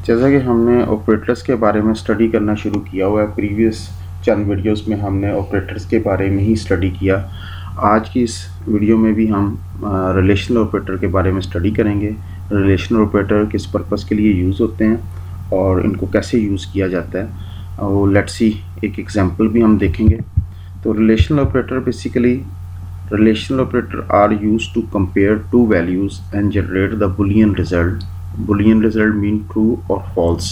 जैसा कि हमने ऑपरेटर्स के बारे में स्टडी करना शुरू किया हुआ है, प्रीवियस चंद वीडियोस में हमने ऑपरेटर्स के बारे में ही स्टडी किया। आज की इस वीडियो में भी हम रिलेशनल ऑपरेटर के बारे में स्टडी करेंगे। रिलेशनल ऑपरेटर किस पर्पस के लिए यूज़ होते हैं और इनको कैसे यूज़ किया जाता है, और लेट्स सी एक एग्जांपल भी हम देखेंगे। तो relational operator basically relational operator are used to compare two values and generate the boolean result. Boolean result mean true or false.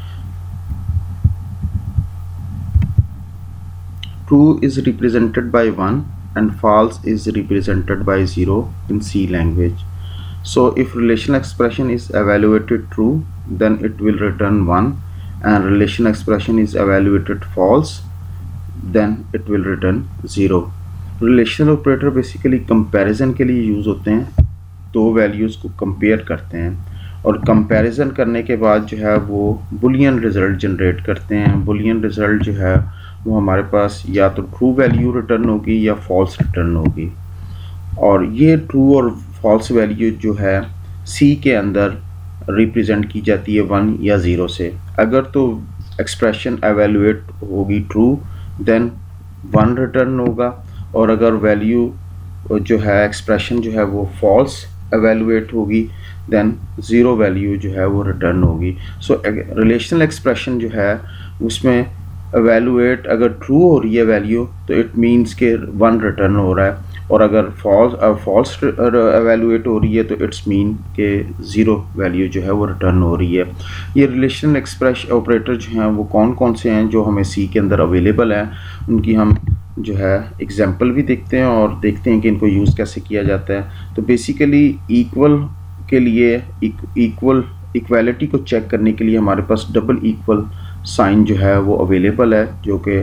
True is represented by 1 and false is represented by 0 in C language. So if relational expression is evaluated true, then it will return 1, and relational expression is evaluated false, then it will return 0. Relational operator basically comparison के लिए use होते हैं। दो values को compare करते हैं और comparison करने के बाद जो है वो बुलियन रिज़ल्ट जनरेट करते हैं। बुलियन रिज़ल्ट जो है वो हमारे पास या तो ट्रू वैल्यू रिटर्न होगी या फॉल्स रिटर्न होगी, और ये ट्रू और फॉल्स वैल्यू जो है सी के अंदर रिप्रेजेंट की जाती है 1 या 0 से। अगर तो एक्सप्रेशन एवेलुएट होगी ट्रू, देन 1 रिटर्न होगा, और अगर वैल्यू जो है एक्सप्रेशन जो है वो फॉल्स एवेलुएट होगी, देन 0 वैल्यू जो है वो रिटर्न होगी। सो रिलेशनल एक्सप्रेशन जो है उसमें एवेलुएट अगर ट्रू हो रही है वैल्यू तो इट मीन्स के 1 रिटर्न हो रहा है, और अगर फॉल्स एवेलुएट हो रही है तो इट्स मीन के 0 वैल्यू जो है वो रिटर्न हो रही है। ये रिलेशनल एक्सप्रेशन ऑपरेटर जो हैं वो कौन कौन से हैं जो हमें सी के अंदर अवेलेबल हैं, उनकी हम जो है एग्जाम्पल भी देखते हैं और देखते हैं कि इनको यूज़ कैसे किया जाता है। तो बेसिकली इक्वल के लिए इक्वालिटी को चेक करने के लिए हमारे पास डबल इक्वल साइन जो है वो अवेलेबल है, जो कि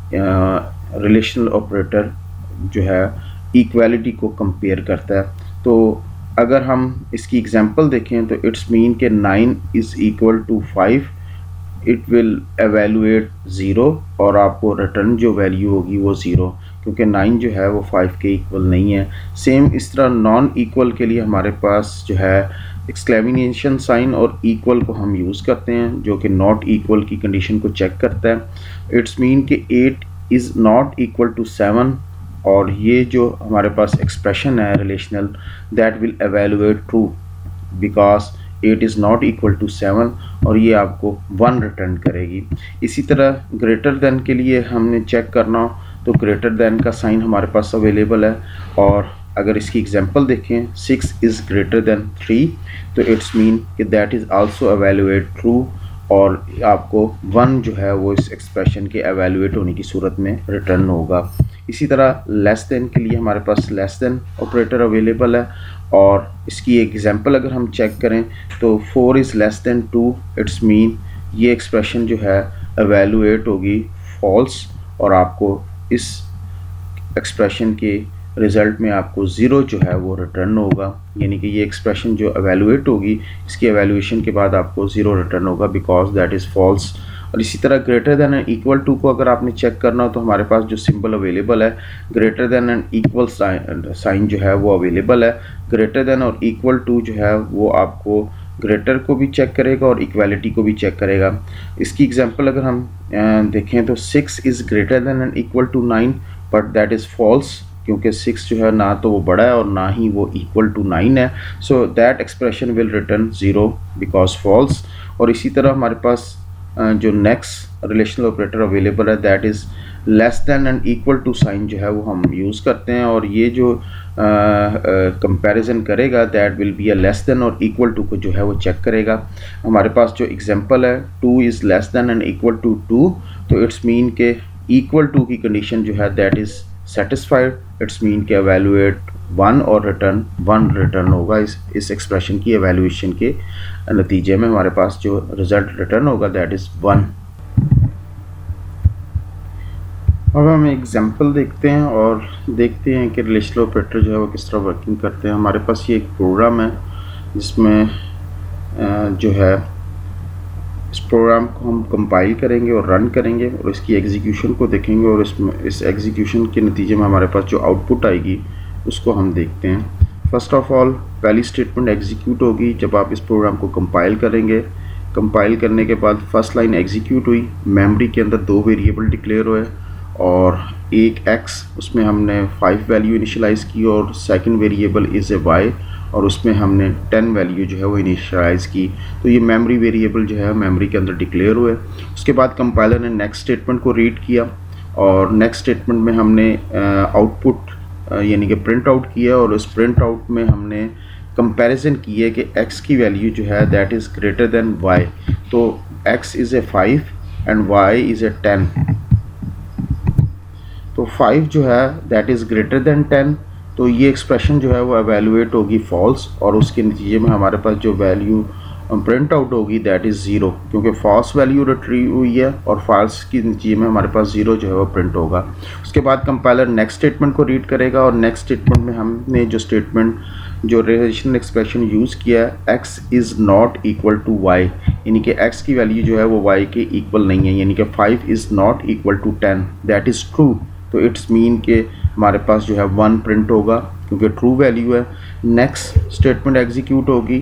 रिलेशनल ऑपरेटर जो है इक्वालिटी को कंपेयर करता है। तो अगर हम इसकी एग्जांपल देखें तो इट्स मीन के 9 is equal to 5, it will evaluate 0, और आपको रिटर्न जो वैल्यू होगी वो 0, क्योंकि 9 जो है वो 5 के इक्वल नहीं है। सेम इस तरह नॉन इक्वल के लिए हमारे पास जो है एक्सक्लेमेशन साइन और इक्वल को हम यूज़ करते हैं, जो कि नॉट इक्वल की कंडीशन को चेक करता है। इट्स मीन कि 8 इज़ नॉट इक्वल टू 7, और ये जो हमारे पास एक्सप्रेशन है relational, that will evaluate true because 8 is not equal to 7, और ये आपको 1 रिटर्न करेगी। इसी तरह ग्रेटर देन के लिए हमने चेक करना हो तो ग्रेटर देन का साइन हमारे पास अवेलेबल है, और अगर इसकी एग्जांपल देखें 6 इज़ ग्रेटर देन 3, तो इट्स मीन कि that is also evaluate true, और आपको 1 जो है वो इस एक्सप्रेशन के एवेलुएट होने की सूरत में रिटर्न होगा। इसी तरह लेस देन के लिए हमारे पास लेस देन ऑपरेटर अवेलेबल है, और इसकी एग्जांपल अगर हम चेक करें तो 4 is less than 2, it's mean ये एक्सप्रेशन जो है एवेलुएट होगी फॉल्स, और आपको इस एक्सप्रेशन के रिज़ल्ट में आपको 0 जो है वो रिटर्न होगा, यानी कि ये एक्सप्रेशन जो एवेलुएट होगी इसकी एवेलुएशन के बाद आपको 0 रिटर्न होगा बिकॉज दैट इज़ फॉल्स। और इसी तरह greater than and equal to को अगर आपने चेक करना हो तो हमारे पास जो सिंबल अवेलेबल है greater than and equal sign जो है वो अवेलेबल है। ग्रेटर देन और इक्वल टू जो है वो आपको ग्रेटर को भी चेक करेगा और इक्वालिटी को भी चेक करेगा। इसकी एग्जांपल अगर हम देखें तो 6 is greater than and equal to 9, but that is false, क्योंकि 6 जो है ना तो वो बड़ा है और ना ही वो इक्वल टू 9 है। So that expression will return 0 because false. और इसी तरह हमारे पास जो नेक्स्ट रिलेशनल ऑपरेटर अवेलेबल है that is less than and equal to sign जो है वो हम यूज़ करते हैं, और ये जो कंपैरिजन करेगा that will be a less than और इक्वल टू को जो है वो चेक करेगा। हमारे पास जो एग्जांपल है 2 is less than and equal to 2, तो इट्स मीन के इक्वल टू की कंडीशन जो है that is satisfied, it's mean के एवेलुएट 1 और रिटर्न 1 रिटर्न होगा। इस एक्सप्रेशन की एवेलुएशन के नतीजे में हमारे पास जो रिज़ल्ट रिटर्न होगा दैट इज़ 1। अब हम एग्जांपल देखते हैं और देखते हैं कि रिलेशनल ऑपरेटर जो है वो किस तरह वर्किंग करते हैं। हमारे पास ये एक प्रोग्राम है जिसमें जो है इस प्रोग्राम को हम कंपाइल करेंगे और रन करेंगे और इसकी एग्जीक्यूशन को देखेंगे, और इस एग्जीक्यूशन के नतीजे में हमारे पास जो आउटपुट आएगी उसको हम देखते हैं। फर्स्ट ऑफ ऑल पहली स्टेटमेंट एग्जीक्यूट होगी जब आप इस प्रोग्राम को कंपाइल करेंगे। कंपाइल करने के बाद फर्स्ट लाइन एग्जीक्यूट हुई, मेमोरी के अंदर 2 वेरिएबल डिक्लेयर हुए और एक x, उसमें हमने 5 वैल्यू इनिशियलाइज़ की और second variable is a y और उसमें हमने 10 वैल्यू जो है वो इनिशियलाइज़ की। तो ये मेमोरी वेरिएबल जो है मेमोरी के अंदर डिक्लेयर हुए। उसके बाद कंपाइलर ने नेक्स्ट स्टेटमेंट को रीड किया और नेक्स्ट स्टेटमेंट में हमने आउटपुट यानी कि प्रिंट आउट किया और उस प्रिंट आउट में हमने कंपैरिजन की है कि x की वैल्यू जो है that is greater than y। तो x is a 5 and y is a 10। तो 5 जो है दैट इज़ ग्रेटर देन 10, तो ये एक्सप्रेशन जो है वो एवेलुएट होगी फॉल्स और उसके नतीजे में हमारे पास जो वैल्यू प्रिंट आउट होगी दैट इज़ 0, क्योंकि फॉल्स वैल्यू रिट्रीव हुई है और फॉल्स के नतीजे में हमारे पास 0 जो है वो प्रिंट होगा। उसके बाद कंपाइलर नेक्स्ट स्टेटमेंट को रीड करेगा और नेक्स्ट स्टेटमेंट में हमने जो रिलेशनल एक्सप्रेशन यूज़ किया है x is not equal to y, यानी कि x की वैल्यू जो है वो y के इक्वल नहीं है, यानी कि 5 is not equal to 10, that is true. तो इट्स मीन के हमारे पास जो है 1 प्रिंट होगा क्योंकि ट्रू वैल्यू है। नेक्स्ट स्टेटमेंट एग्जीक्यूट होगी,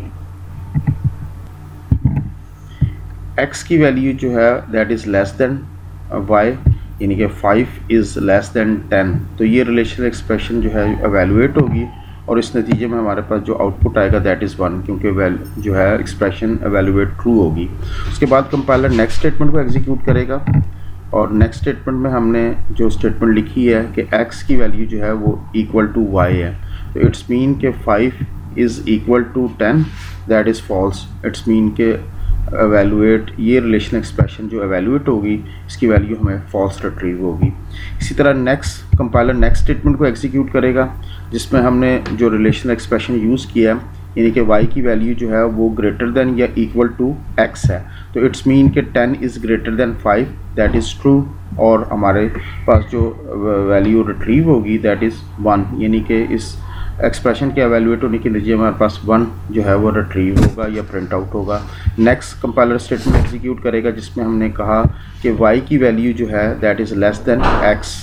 x की वैल्यू जो है that is less than y, यानी कि 5 इज़ लेस देन 10। तो ये रिलेशनल एक्सप्रेशन जो है एवेलुएट होगी और इस नतीजे में हमारे पास जो आउटपुट आएगा दैट इज़ 1, क्योंकि जो है एक्सप्रेशन एवेलुएट ट्रू होगी। उसके बाद कंपाइलर नेक्स्ट स्टेटमेंट को एग्जीक्यूट करेगा और नेक्स्ट स्टेटमेंट में हमने जो स्टेटमेंट लिखी है कि x की वैल्यू जो है वो इक्वल टू y है। तो इट्स मीन के 5 is equal to 10, that is false. It's mean के एवेलुएट, ये रिलेशन एक्सप्रेशन जो एवेलुएट होगी इसकी वैल्यू हमें फॉल्स रिट्रीव होगी। इसी तरह नेक्स्ट कंपाइलर नेक्स्ट स्टेटमेंट को एग्जीक्यूट करेगा जिसमें हमने जो रिलेशन एक्सप्रेशन यूज़ किया है यानी कि y की वैल्यू जो है वो ग्रेटर देन या इक्वल टू x है। तो इट्स मीन के 10 is greater than 5, that is true और हमारे पास जो वैल्यू रिट्रीव होगी दैट इज़ 1, यानी कि इस एक्सप्रेशन के एवेलुएट होने के नतीजे हमारे पास 1 जो है वो रिट्रीव होगा या प्रिंट आउट होगा। नेक्स्ट कंपाइलर स्टेटमेंट एग्जीक्यूट करेगा जिसमें हमने कहा कि y की वैल्यू जो है that is less than x।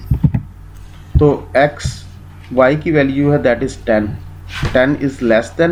तो y की वैल्यू है that is 10 is less than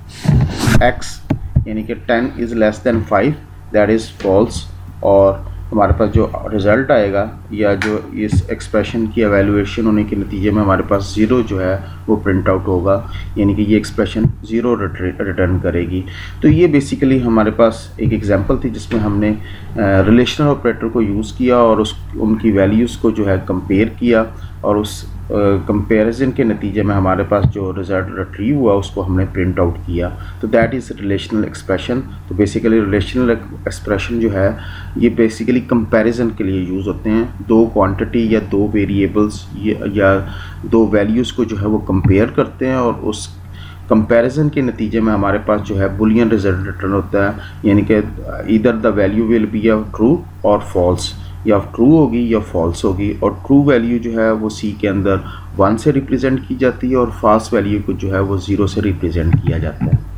x, यानी कि 10 is less than 5, that is false और हमारे पास जो रिज़ल्ट आएगा या जो इस एक्सप्रेशन की एवेलुएशन होने के नतीजे में हमारे पास 0 जो है वो प्रिंट आउट होगा, यानी कि ये एक्सप्रेशन 0 रिटर्न करेगी। तो ये बेसिकली हमारे पास एक एग्जांपल थी जिसमें हमने रिलेशनल ऑपरेटर को यूज़ किया और उनकी वैल्यूज़ को जो है कंपेयर किया और उस कंपैरिजन के नतीजे में हमारे पास जो रिज़ल्ट रिट्रीव हुआ उसको हमने प्रिंट आउट किया। तो दैट इज़ रिलेशनल एक्सप्रेशन। तो बेसिकली रिलेशनल एक्सप्रेशन जो है ये बेसिकली कंपैरिजन के लिए यूज़ होते हैं। 2 क्वांटिटी या 2 वेरिएबल्स या 2 वैल्यूज़ को जो है वो कंपेयर करते हैं और उस कंपैरिजन के नतीजे में हमारे पास जो है बुलियन रिजल्ट रिटर्न होता है, यानी कि इधर the value will be a true और फॉल्स, या ट्रू होगी या फॉल्स होगी। और ट्रू वैल्यू जो है वो सी के अंदर 1 से रिप्रेजेंट की जाती है और फॉल्स वैल्यू को जो है वो 0 से रिप्रेजेंट किया जाता है।